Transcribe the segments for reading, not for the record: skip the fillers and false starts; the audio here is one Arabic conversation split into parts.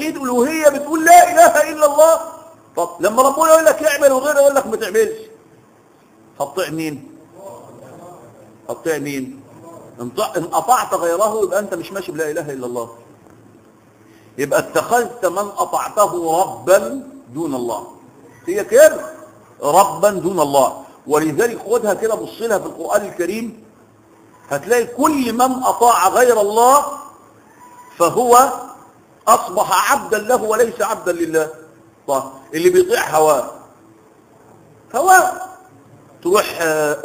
توحيد الوهيه بتقول لا اله الا الله. طب لما ربنا يقول لك اعمل وغيره يقول لك ما تعملش، هتطيع مين؟ هتطيع مين؟ ان اطعت غيره يبقى انت مش ماشي بلا اله الا الله، يبقى اتخذت من اطعته ربا دون الله. هي كده، ربا دون الله. ولذلك خدها كده، بص لها في القرآن الكريم، هتلاقي كل من اطاع غير الله فهو اصبح عبدا له وليس عبدا لله. طيب اللي بيطيع هواه تروح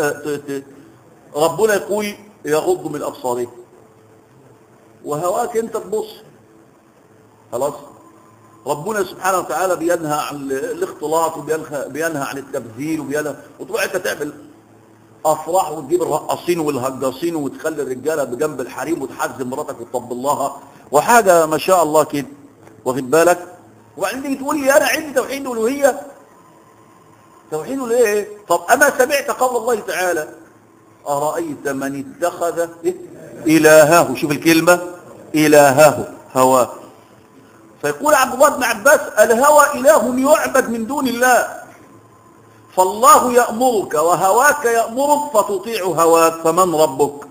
ربنا يقول يغض من ابصارهم، وهواك انت تبص. خلاص ربنا سبحانه وتعالى بينهى عن الاختلاط وبينهى عن التبذير وتروح انت تعمل افراح وتجيب الرقاصين والهجاصين وتخلي الرجاله بجنب الحريم وتحزم مراتك وتطبل لها وحاجه ما شاء الله كده، واخد بالك؟ وبعدين تيجي تقول لي انا عندي توحيد الالوهيه. توحيد الالوهيه ايه؟ طب اما سمعت قول الله تعالى ارايت من اتخذ الهه، شوف الكلمه الهه هواه. فيقول عبد الله بن عباس الهوى اله يعبد من دون الله، فالله يأمرك وهواك يأمرك فتطيع هواك، فمن ربك؟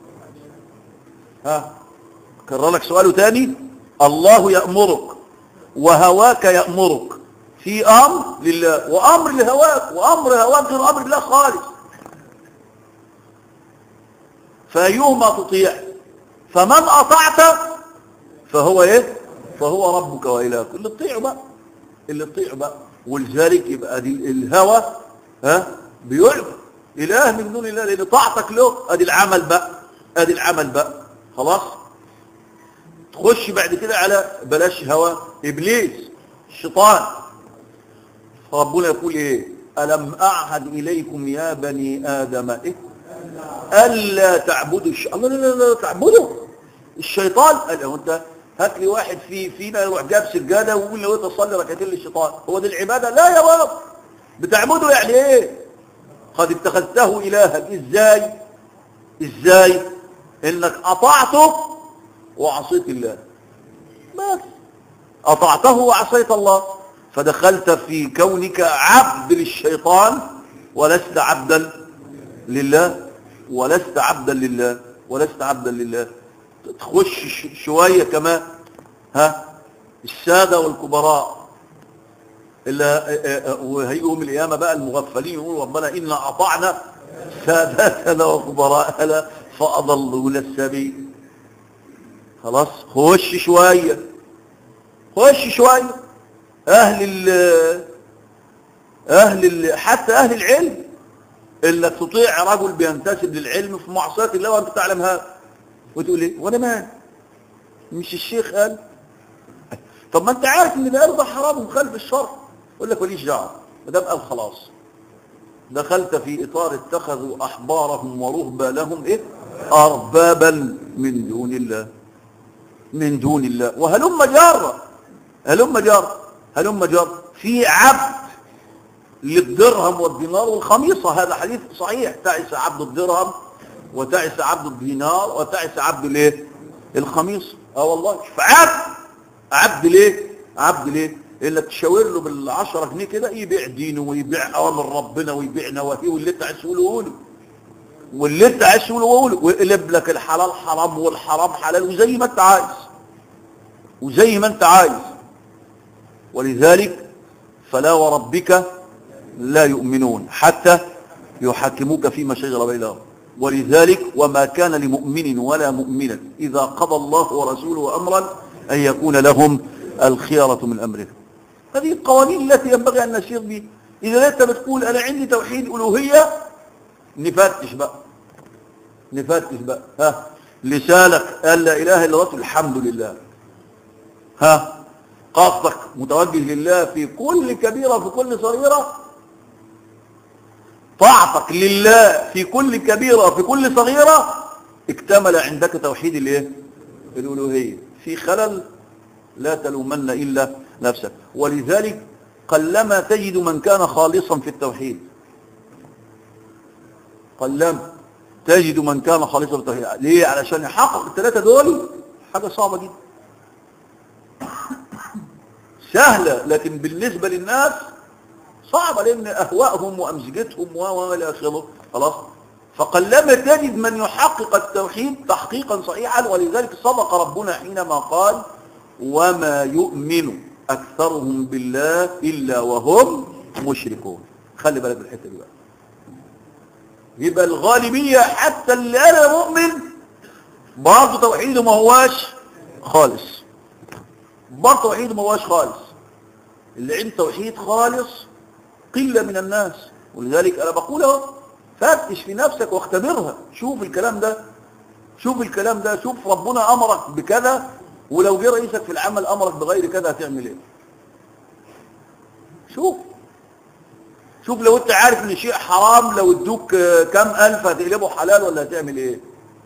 كرر لك سؤاله تاني. الله يأمرك وهواك يأمرك، في أمر لله وأمر لهواك، وأمر هواك غير أمر الله خالص. فأيهما تطيع؟ فمن أطعت فهو إيه؟ فهو ربك وإلهك، اللي تطيعه بقى، اللي تطيعه بقى. ولذلك يبقى دي الهوى بيعبد اله من دون الله، لان طاعتك له ادي العمل بقى، ادي العمل بقى. خلاص تخش بعد كده على بلاش هوى ابليس الشيطان. ربنا يقول ايه؟ الم اعهد اليكم يا بني ادم ايه؟ الا تعبدوا الله. لا تعبدوا الشيطان. قال له انت هات لي واحد فينا يروح جاب سجاده ويقول له انت صلي ركعتين للشيطان، هو دي العباده؟ لا يا رب، بتعبده يعني ايه؟ قد اتخذته الها. ازاي؟ انك اطعته وعصيت الله، بس اطعته وعصيت الله، فدخلت في كونك عبد للشيطان ولست عبدا لله، ولست عبدا لله، ولست عبدا لله. تخش شويه كمان الساده والكبراء اللي وهيقوم القيامه بقى المغفلين يقولوا ربنا انا اطعنا سادتنا وكبراءنا فاضلونا السبيل. خلاص خش شويه حتى اهل العلم، انك تطيع رجل بينتسب للعلم في معصيه الله وانت تعلم هذا، وتقول ايه وانا مال؟ مش الشيخ قال؟ طب ما انت عارف ان ده حرام ومخالف الشرع. يقول لك ماليش دعوه، ما دام قال خلاص. دخلت في اطار اتخذوا احبارهم ورهبانهم ايه؟ اربابا من دون الله، من دون الله. وهلم جار في عبد للدرهم والدينار والخميصه. هذا حديث صحيح، تعس عبد الدرهم وتعس عبد الدينار وتعس عبد الايه؟ الخميصه. والله عبد ليه؟ اللي تشاور له بال10 جنيه كده يبيع دينه ويبيع اوامر ربنا ويبيع نواهيه، واللي انت عايز تقوله ويقلب لك الحلال حرام والحرام حلال وزي ما انت عايز. ولذلك فلا وربك لا يؤمنون حتى يحكموك فيما شجر بينهم. ولذلك وما كان لمؤمن ولا مؤمنة إذا قضى الله ورسوله أمرا أن يكون لهم الخيرة من أمرهم. هذه القوانين التي ينبغي أن نسير بها. إذا أنت بتقول أنا عندي توحيد ألوهية، نفتش بقى لسانك قال لا إله إلا الله الحمد لله، قصدك متوجه لله في كل كبيرة في كل صغيرة، طاعتك لله في كل كبيرة في كل صغيرة، اكتمل عندك توحيد الايه؟ الألوهية. في خلل لا تلومن إلا نفسك. ولذلك قلما تجد من كان خالصا في التوحيد، قلما تجد من كان خالصا في التوحيد. ليه؟ علشان يحقق الثلاثة دول حاجة صعبة جدا. سهلة، لكن بالنسبة للناس صعبة، لأن أهواءهم وأمزجتهم وإلى آخره. خلاص. فقلما تجد من يحقق التوحيد تحقيقا صحيحا، ولذلك صدق ربنا حينما قال وما يؤمن أكثرهم بالله إلا وهم مشركون. خلي بالك بالحتة دي بقى. يبقى الغالبية حتى اللي أنا مؤمن برضه توحيده ما هواش خالص، برضه توحيده ما هواش خالص. اللي عنده توحيد خالص قلة من الناس. ولذلك أنا بقول اهو، فتش في نفسك واختبرها، شوف الكلام ده، شوف الكلام ده، شوف ربنا أمرك بكذا، ولو جه رئيسك في العمل أمرك بغير كذا هتعمل ايه؟ شوف لو انت عارف ان شيء حرام، لو ادوك كام ألف هتقلبه حلال ولا هتعمل ايه؟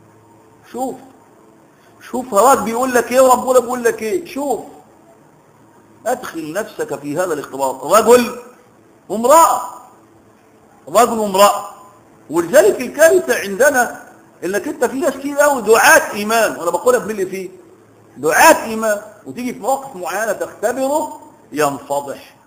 شوف هواك بيقول لك ايه وربنا بيقول لك ايه. شوف، ادخل نفسك في هذا الاختبار، رجل وامرأة، رجل وامرأة. ولذلك الكارثة عندنا انك انت في ناس كتير قوي دعاة ايمان، وانا بقولها باللي فيه دعاة ايمان، وتيجي في مواقف معينة تختبره ينفضح